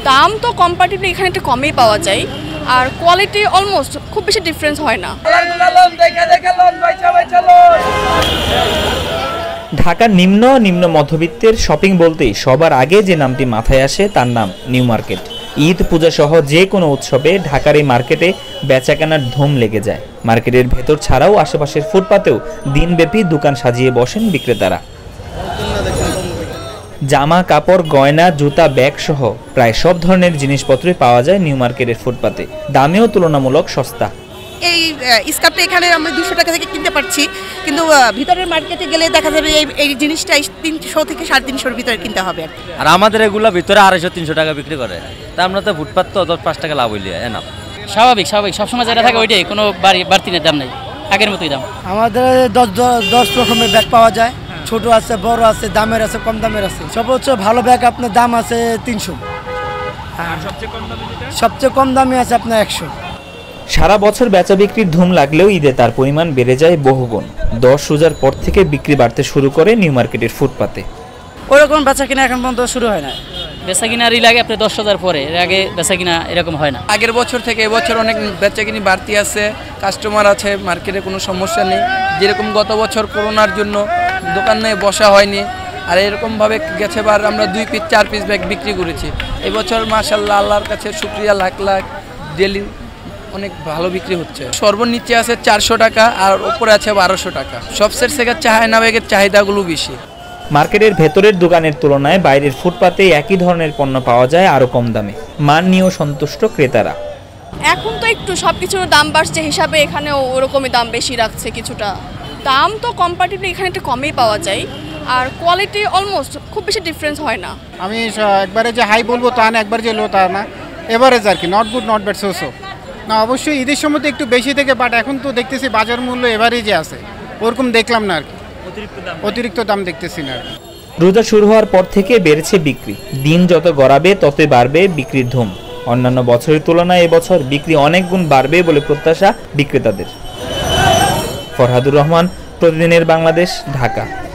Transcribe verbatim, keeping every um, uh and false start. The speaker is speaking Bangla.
দাম তো কম্পারেটিভলি এখানে একটু কমেই পাওয়া যায়, আর কোয়ালিটি অলমোস্ট খুব বেশি ডিফারেন্স হয় না। ঢাকার নিম্ন নিম্ন মধ্যবিত্তের শপিং বলতেই সবার আগে যে নামটি মাথায় আসে তার নাম নিউ মার্কেট। ঈদ পূজা সহ যে কোনো উৎসবে ঢাকার এই মার্কেটে বেচাকেনার ধুম লেগে যায়। মার্কেটের ভেতর ছাড়াও আশেপাশের ফুটপাতেও দিনব্যাপী দোকান সাজিয়ে বসেন বিক্রেতারা। জামা কাপড় গয়না জুতা ব্যাগ সহ প্রায় সব ধরনের জিনিসপত্রই পাওয়া যায় নিউ মার্কেটের ফুটপাতে, দামেও তুলনামূলক সস্তা। এই স্কার্টটা এখানে আমরা দুশো টাকা থেকে কিনতে পারছি, কিন্তু ভিতরের মার্কেটে গেলে দেখা যাবে এই এই জিনিসটা তিনশো থেকে সাড়ে তিনশোর ভিতরে কিনতে হবে। আর আমাদের এগুলো ভিতরে আড়াইশো তিনশো টাকা বিক্রি করে, তা আমরা তো ফুটপাত তো দশ পাঁচ টাকা লাভ হইলে না। স্বাভাবিক স্বাভাবিক সবসময় যেটা থাকে ওইটাই, কোনো বাড়তি নেই, দাম নেই, আগের মতোই দাম। আমাদের দশ দশ রকমের ব্যাগ পাওয়া যায়, ছোট আছে বড় আছে, দামের আছে কম দামের আছে। সর্বোচ্চ ভালো ব্যাগ আপনার দাম আছে তিনশো, সবচেয়ে কম দামে আছে আপনার একশো। সারা বছর বেচা বিক্রির ধুম লাগলেও ঈদে তার পরিমাণ বেড়ে যায় বহুগুণ। দশ রোজার পর থেকে বিক্রি বাড়তে শুরু করে নিউ মার্কেটের ফুটপাতে। ওরকম বেচা কিনা এখন পর্যন্ত শুরু হয় না। বেচা কিনারই লাগে আপনার দশ হাজার পরে, এর আগে বেচা কিনা এরকম হয় না। আগের বছর থেকে এবছর অনেক বেচা কিনি বাড়তি আছে, কাস্টমার আছে, মার্কেটে কোনো সমস্যা নেই। যেরকম গত বছর করোনার জন্য দোকানে বসা হয়নি, আর এরকমভাবে গেছে বার আমরা দুই পিস চার পিস ব্যাগ বিক্রি করেছি। এবছর মাশাআল্লাহ আল্লাহর কাছে শুকরিয়া, লাখ লাখ ডেলি অনেক ভালো বিক্রি হচ্ছে। সর্বনিচে আছে চারশো টাকা আর উপরে আছে বারোশো টাকা। সবচেয়ে সেখানে চায়না ব্যাগের চাহিদাগুলো বেশি। মার্কেটের ভেতরের দোকানের তুলনায় বাইরের ফুটপাতে একই ধরনের পণ্য পাওয়া যায় আরো কম দামে। মান নিয়েও সন্তুষ্ট ক্রেতারা। এখন তো একটু সবকিছুর দাম বাড়ছে হিসাবে এখানেও ওরকমই দাম বেশি রাখছে কিছুটা। দাম তো কম্পারেটিভলি এখানে একটু কমেই পাওয়া যায়, আর কোয়ালিটি অলমোস্ট খুব বেশি ডিফারেন্স হয় না। আমি একবারে যে হাই বলবো তা না, একবার যে লো তা না, এভারেজ আর কি, not good not bad so so. না অবশ্যই ঈদের সময় তো একটু বেশি থেকে, বাট এখন তো দেখতেছি বাজার মূল্য এভারেজে আছে, ওরকম দেখলাম না আর কি, অতিরিক্ত দাম দেখতেছি না। রোজা শুরু হওয়ার পর থেকে বেড়েছে বিক্রি, দিন যত গড়াবে ততই বাড়বে বিক্রির ধুম। অন্যান্য বছরের তুলনায় এবছর বিক্রি অনেক গুণ বাড়বে বলে প্রত্যাশা বিক্রেতাদের। ফরহাদুর রহমান, প্রতিদিনের বাংলাদেশ, ঢাকা।